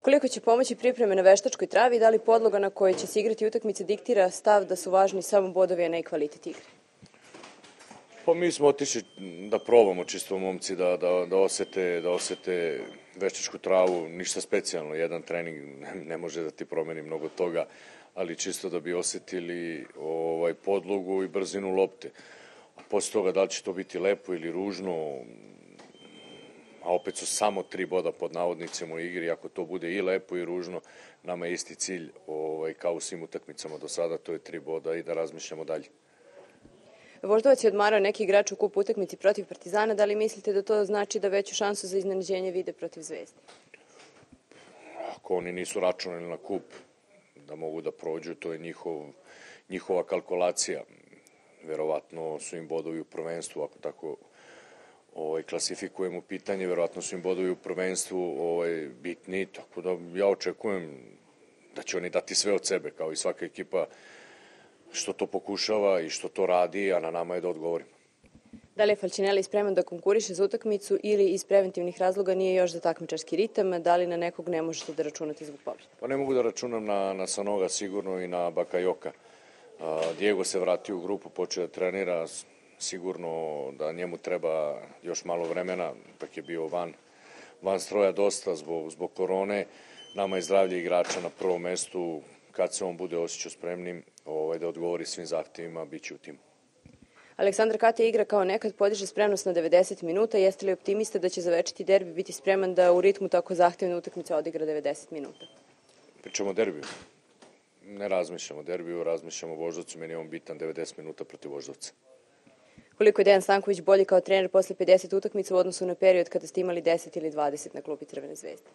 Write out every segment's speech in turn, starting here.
Koliko će pomoći pripreme na veštačkoj travi i da li podloga na kojoj će se igrati utakmice diktira stav da su važni samo bodovi, a ne i kvalitet igre? Pa mi smo otišli da probamo čisto momci da osete veštačku travu, ništa specijalno, jedan trening ne može da ti promeni mnogo toga, ali čisto da bi osetili podlogu i brzinu lopte. A posle toga da li će to biti lepo ili ružno, a opet su samo 3 boda pod navodnicima u igri, ako to bude i lepo i ružno, nama je isti cilj kao u svim utakmicama do sada, to je 3 boda i da razmišljamo dalje. Voždovac je odmarao neki igrač u kup utakmici protiv Partizana. Da li mislite da to znači da veću šansu za iznenađenje vide protiv Zvezde? Ako oni nisu računali na kup da mogu da prođu, to je njihova kalkulacija. Verovatno su im bodovi u prvenstvu, ako tako klasifikujemo pitanje, verovatno su im bodovi u prvenstvu bitni, tako da ja očekujem da će oni dati sve od sebe, kao i svaka ekipa što to pokušava i što to radi, a na nama je da odgovorimo. Da li je Falcinelli spreman da konkuriše za utakmicu ili iz preventivnih razloga nije još za takmičarski ritam, da li na nekog ne možete da računate zbog povrede? Pa ne mogu da računam na Sanoga sigurno i na Bakajoka. Diego se vratio u grupu, počeo da trenira, sigurno da njemu treba još malo vremena, tak je bio van stroja dosta zbog korone. Nama je zdravlje igrača na prvom mestu, kad se on bude osjećao spremnim da odgovori svim zahtevima, bit će u timu. Aleksandar Katja igra kao nekad, podiže spremnost na 90 minuta. Jeste li optimista da će za večiti derbi biti spreman da u ritmu tako zahtevne utakmice odigra 90 minuta? Pričamo o derbiju. Ne razmišljamo o derbiju, razmišljamo o Voždovcu. Meni je on bitan 90 minuta protiv Voždovca. Koliko je Dejan Stanković bolji kao trener posle 50 utakmica u odnosu na period kada ste imali 10 ili 20 na klupi Crvene zvezde?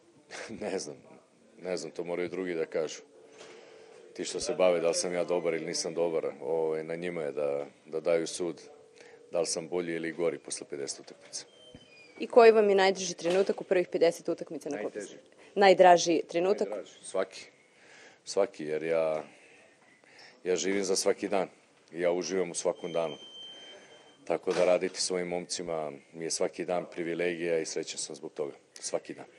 Ne znam, to moraju drugi da kažu. Ti što se bave da li sam ja dobar ili nisam dobar, na njima je da daju sud da li sam bolji ili gori posle 50 utakmica. I koji vam je najdraži trenutak u prvih 50 utakmica na klupi? Najdraži trenutak? Svaki, jer ja živim za svaki dan i ja uživam u svakom danu. Tako da raditi svojim momcima mi je svaki dan privilegija i srećan sam zbog toga. Svaki dan.